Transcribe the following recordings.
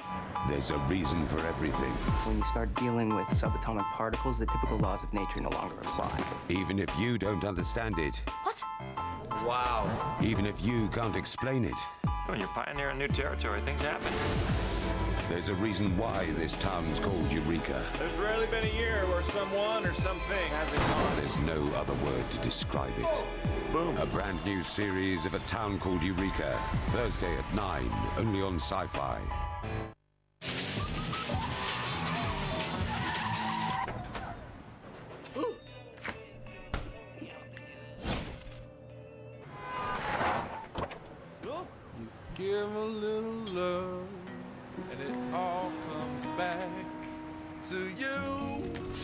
There's a reason for everything. When you start dealing with subatomic particles, the typical laws of nature no longer apply. Even if you don't understand it. What? Wow. Even if you can't explain it. When you're pioneering new territory, things happen. There's a reason why this town's called Eureka. There's rarely been a year where someone or something hasn't gone. There's no other word to describe it. Boom. A brand new series of A Town Called Eureka. Thursday at 9, only on Sci-Fi. Give a little love, and it all comes back to you.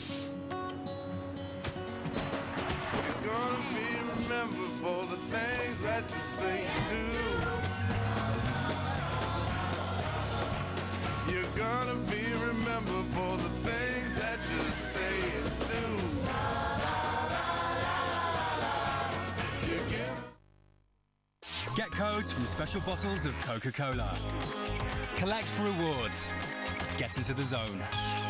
You're gonna be remembered for the things that you say and do. You're gonna be remembered for the things that you say and do. Get codes from special bottles of Coca-Cola. Collect rewards. Get into the zone.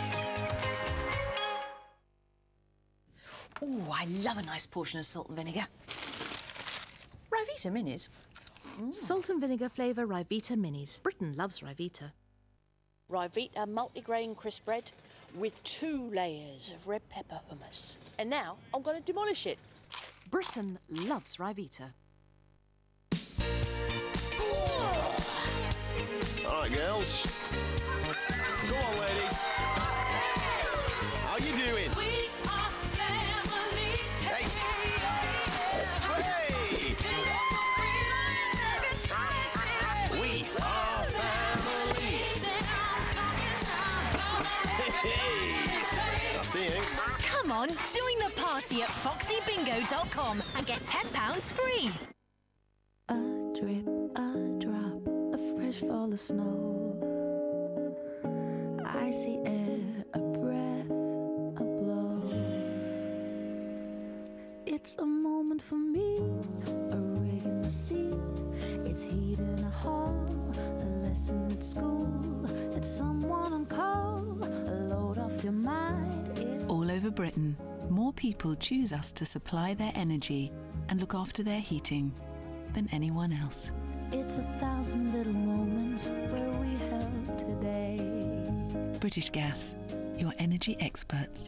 Ooh, I love a nice portion of salt and vinegar. Ryvita Minis. Salt and vinegar flavour Ryvita Minis. Britain loves Ryvita. Ryvita multigrain crisp bread with 2 layers of red pepper hummus. And now I'm going to demolish it. Britain loves Ryvita. All right, girls. Go on, ladies. How you doing? We are family. Hey. Hey. We are family. Hey. After you. Come on, join the party at foxybingo.com and get £10 free. A drip, a drop, a fresh fall of snow. Icy air, a breath, a blow. It's a moment for me, a rig in the sea. It's heat in a hall, a lesson at school. It's someone on call, a load off your mind. All over Britain, more people choose us to supply their energy and look after their heating than anyone else. It's 1,000 little moments where we help today. British Gas, your energy experts.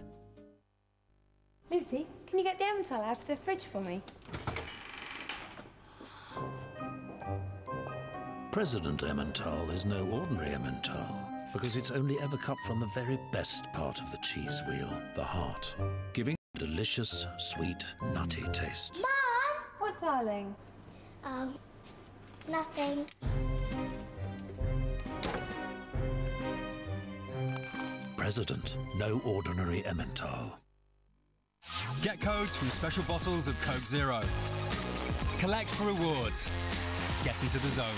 Lucy, can you get the Emmental out of the fridge for me? President Emmental is no ordinary Emmental, because it's only ever cut from the very best part of the cheese wheel, the heart, giving a delicious, sweet, nutty taste. Mum! What, darling? Nothing. President, no ordinary Emmental. Get codes from special bottles of Coke Zero. Collect for rewards. Get into the zone.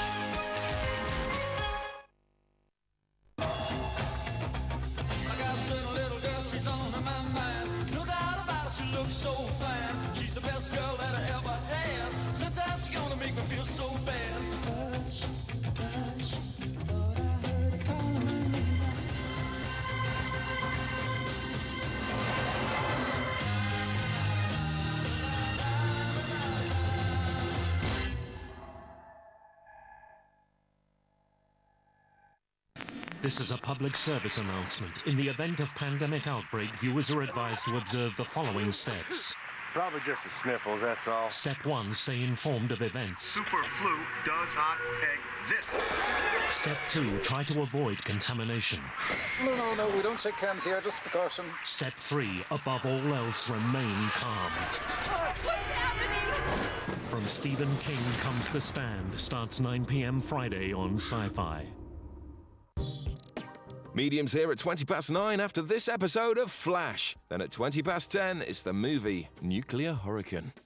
I got a certain little girl, she's on my mind. No doubt about it, she looks so fine. She's the best girl that I ever had. Sometimes you're gonna make me feel so bad. Hush, hush, thought I heard her calling my name. This is a public service announcement. In the event of pandemic outbreak, viewers are advised to observe the following steps. Probably just the sniffles, that's all. Step 1, stay informed of events. Super flu does not exist. Step 2, try to avoid contamination. No, we don't shake hands here, just precaution. Step 3, above all else, remain calm. What's happening? From Stephen King comes The Stand, starts 9 p.m. Friday on Sci-Fi. Medium's here at 9:20 after this episode of Flash. Then at 10:20, it's the movie Nuclear Hurricane.